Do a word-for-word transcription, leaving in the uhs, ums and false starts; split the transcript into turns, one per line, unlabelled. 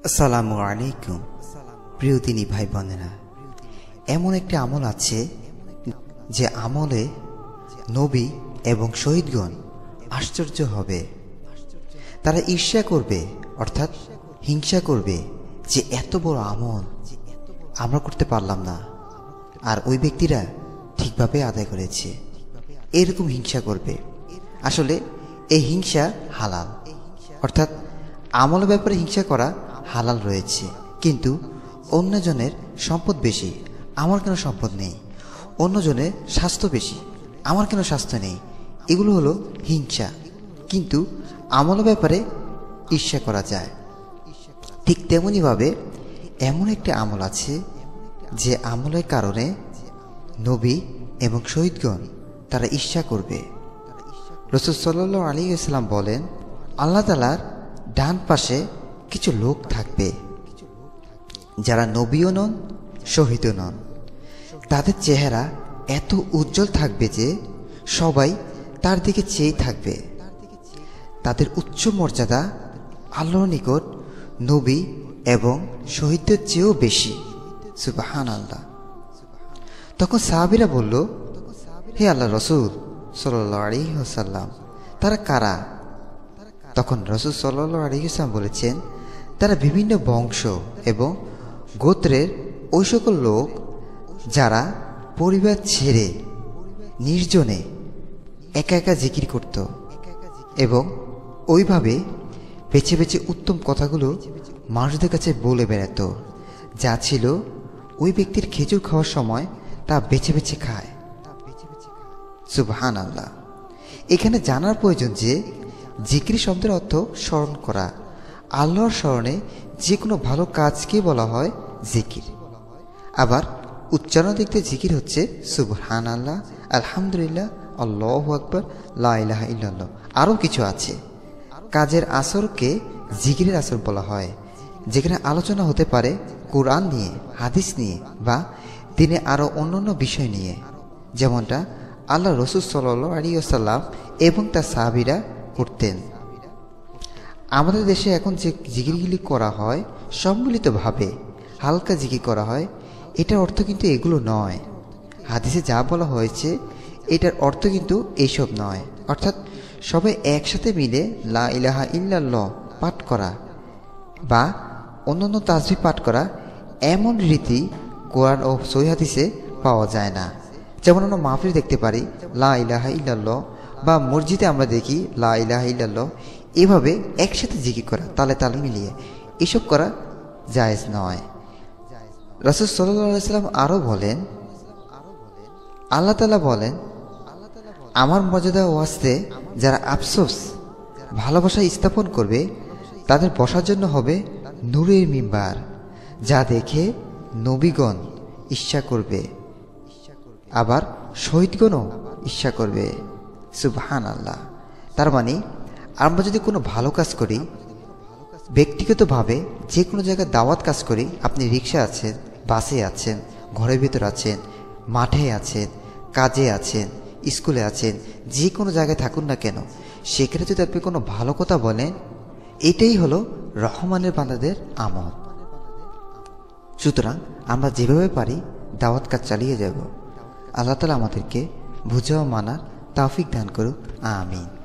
আসসালামু আলাইকুম প্রিয় দিনী ভাই বোনেরা, এমন একটি আমল আছে যে আমলে নবী এবং শহীদগণ আশ্চর্য হবে। তারা ঈর্ষা করবে, অর্থাৎ হিংসা করবে যে এত বড় আমল আমরা করতে পারলাম না, আর ওই ব্যক্তিরা ঠিকভাবে আদায় করেছে, এরকম হিংসা করবে। আসলে এই হিংসা হালাল, অর্থাৎ আমলের ব্যাপারে হিংসা করা হালাল রয়েছে। কিন্তু অন্যজনের সম্পদ বেশি, আমার কেন সম্পদ নেই, অন্যজনের স্বাস্থ্য বেশি, আমার কেন স্বাস্থ্য নেই, এগুলো হলো হিংসা। কিন্তু আমলের ব্যাপারে ঈর্ষা করা যায়। ঠিক তেমনিভাবে এমন একটি আমল আছে যে আমলের কারণে নবী এবং শহীদগণ তারা ঈর্ষা করবে। রাসূল সাল্লাল্লাহু আলাইহি ওয়াসাল্লাম বলেন, আল্লাহ তাআলার ডান পাশে কিছু লোক থাকবে যারা নবীও নন, শহীদও নন। তাদের চেহারা এত উজ্জ্বল থাকবে যে সবাই তার দিকে চেয়ে থাকবে। তাদের উচ্চ মর্যাদা আল্লাহর নিকট নবী এবং শহীদদের চেয়েও বেশি। সুবহানাল্লাহ। তখন সাহাবীরা বলল, হে আল্লাহ রাসূল সাল্লাল্লাহু আলাইহি ওয়াসাল্লাম, তারা কারা? তখন রাসূল সাল্লাল্লাহু আলাইহি ওয়াসাল্লাম বলেছেন, তারা বিভিন্ন বংশ এবং গোত্রের ওই সকল লোক যারা পরিবার ছেড়ে নির্জনে একা একা জিকির করত এবং ওইভাবে বেছে বেছে উত্তম কথাগুলো মানুষদের কাছে বলে বেড়াত, যা ছিল ওই ব্যক্তির খেজুর খাওয়ার সময় তা বেছে বেছে খায়। সুবহানাল্লাহ। এখানে জানার প্রয়োজন যে জিকির শব্দের অর্থ স্মরণ করা। আল্লাহর স্মরণে যে কোনো ভালো কাজকে বলা হয় জিকির। আবার উচ্চারণ দিক দিয়ে জিকির হচ্ছে সুবহানাল্লাহ, আলহামদুলিল্লাহ, আল্লাহু আকবার, লা ইলাহা ইল্লাল্লাহ। আরও কিছু আছে। কাজের আসরকে জিকিরের আসর বলা হয়, যেখানে আলোচনা হতে পারে কোরআন নিয়ে, হাদিস নিয়ে বা দিনে আরও অন্যান্য বিষয় নিয়ে, যেমনটা আল্লাহ রাসূল সাল্লাল্লাহু আলাইহি ওয়াসাল্লাম এবং তার সাহাবীরা করতেন। আমাদের দেশে এখন যে জিকিরগুলি করা হয় সম্মিলিতভাবে হালকা জিকির করা হয়, এটার অর্থ কিন্তু এগুলো নয়। হাদিসে যা বলা হয়েছে এটার অর্থ কিন্তু এইসব নয়। অর্থাৎ সবাই একসাথে মিলে লা ইলাহা ইল্লাল্লাহ পাঠ করা বা অন্যান্য তাসবিহ পাঠ করা, এমন রীতি কোরআন ও সহিহ হাদিসে পাওয়া যায় না। যেমন আমরা মাহফিল দেখতে পারি লা ইলাহা ইল্লাল্লাহ, বা মসজিদে আমরা দেখি লা ইলাহা ইল্লাল্লাহ। এভাবে একসাথে জিকির করা, তালে তালে মিলিয়ে, এসব করা জায়েজ নয়। রাসূল সাল্লাল্লাহু আলাইহি ওয়াসাল্লাম আরও বলেন, আল্লাহ তাআলা বলেন, আমার মর্যাদা ওয়াস্তে যারা আফসোস ভালোবাসা স্থাপন করবে তাদের বসার জন্য হবে নূরের মিম্বার, যা দেখে নবীগণ ঈর্ষা করবে, আবার শহীদগণও ঈর্ষা করবে। সুবহানাল্লাহ। তার মানে আমরা যদি কোনো ভালো কাজ করি, ব্যক্তিগতভাবে যে কোনো জায়গায় দাওয়াত কাজ করি, আপনি রিক্সা আছেন, বাসে আছেন, ঘরের ভিতর আছেন, মাঠে আছেন, কাজে আছেন, স্কুলে আছেন, যে কোনো জায়গায় থাকুন না কেন, সেখানে যদি আপনি কোনো ভালো কথা বলেন, এটাই হলো রহমানের বান্দাদের আমল। সুতরাং আমরা যেভাবে পারি দাওয়াত কাজ চালিয়ে যাব। আল্লাহ তাআলা আমাদেরকে বুঝা ও মানার তৌফিক দান করুক। আমিন।